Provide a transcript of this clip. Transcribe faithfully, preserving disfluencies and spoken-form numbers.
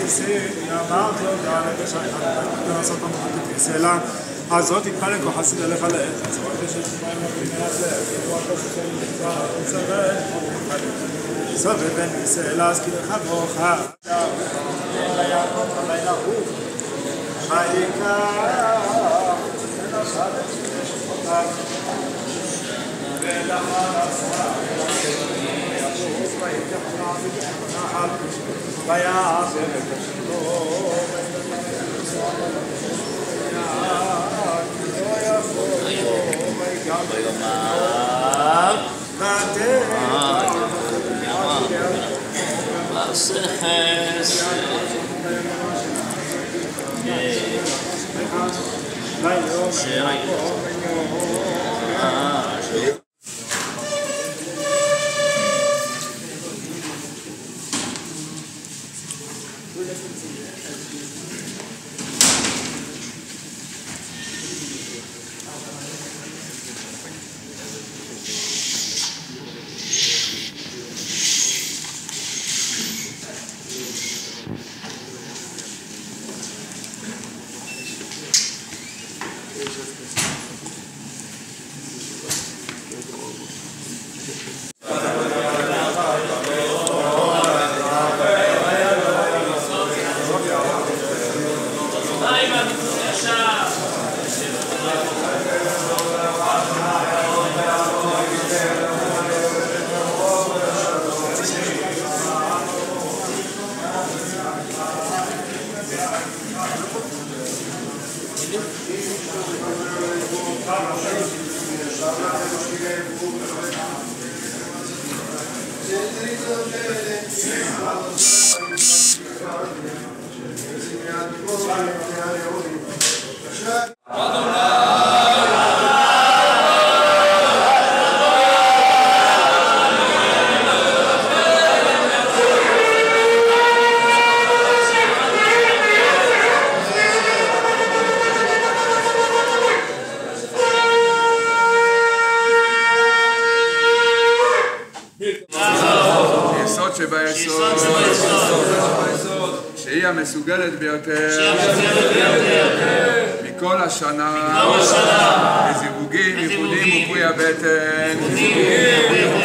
אמרתי לו, דעה לבשע, אתה לעשות המחלקת כסלה, הזאת יתפלק או חסיד אליך לעת. אז עוד יש את שמיים מבחינת זה, כאילו הכל שכל נקרא, הוא סבל, סובב בן כסלה, אז כאילו לך ברוכה. אלא יעקב, הלילה הוא, העיקר, ונשא את שפותיו, ולאחר עשה, וישוב, ויתחנה, ויתחנה, ויעשה וקשתו, ויאמר ועשה חסד שהיא המסוגלת ביותר מכל השנה, בזיווגים, ייחודים ופרי הבטן.